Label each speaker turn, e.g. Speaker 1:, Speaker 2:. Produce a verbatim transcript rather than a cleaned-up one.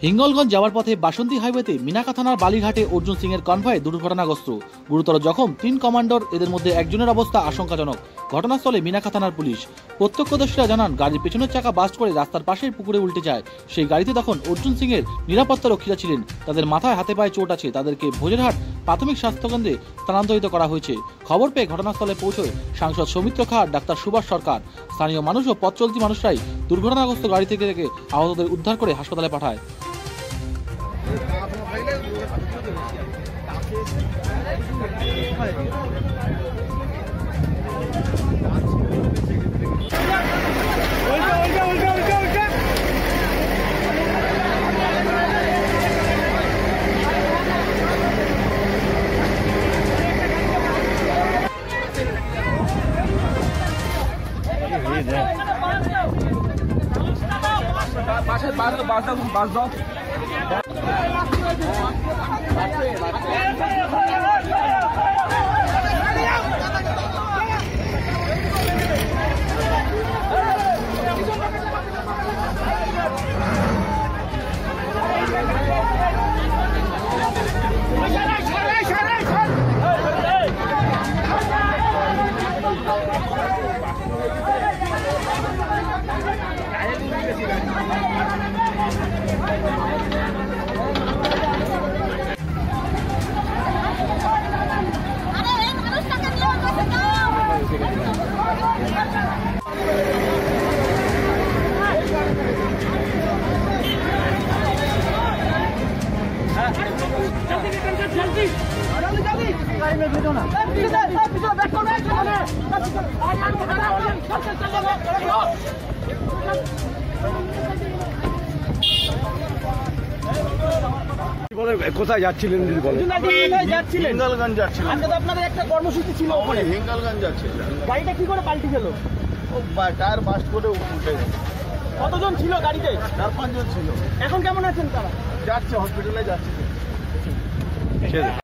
Speaker 1: হিঙ্গলগঞ্জ যাওয়ার পথে বাসন্তী হাইওয়েতে মিনাকা থানার বালিঘাটে অর্জুন সিং এর কনভয়ে দুর্ঘটনাগ্রস্ত, গুরুতর জখম তিন কমান্ডার। এদের মধ্যে একজনের অবস্থা আশঙ্কাজনক। ঘটনাস্থলে মিনাকা থানার পুলিশ। প্রত্যক্ষদর্শীরা জানান, গাড়ির পেছনের চাকা বাস্ট করে রাস্তার পাশের পুকুরে উল্টে যায়। সেই গাড়িতে তখন অর্জুন সিং এর নিরাপত্তা রক্ষীরা ছিলেন। তাদের মাথায় হাতে পায়ে চোট আছে। তাদেরকে ভোজেরহাট প্রাথমিক স্বাস্থ্যকেন্দ্রে স্থানান্তরিত করা হয়েছে। খবর পেয়ে ঘটনাস্থলে পৌঁছয় সাংসদ সৌমিত্র খাঁ, ডাক্তার সুভাষ সরকার। স্থানীয় মানুষ ও পথ চলতি মানুষরাই দুর্ঘটনাগ্রস্ত গাড়ি থেকে আহতদের উদ্ধার করে হাসপাতালে পাঠায়।
Speaker 2: কোথায় যাচ্ছিলেন?
Speaker 3: হিঙ্গলগঞ্জ যাচ্ছিলেন।
Speaker 2: আপনাদের একটা কর্মসূচি ছিল,
Speaker 3: হিঙ্গলগঞ্জ যাচ্ছিলেন।
Speaker 2: গাড়িটা কি করে পাল্টি গেল?
Speaker 3: টায়ার বাস্ট করে উঠে গেছে।
Speaker 2: কতজন ছিল গাড়িতে?
Speaker 3: চার পাঁচজন ছিল।
Speaker 2: এখন কেমন আছেন তারা?
Speaker 3: যাচ্ছে, হসপিটালে যাচ্ছে।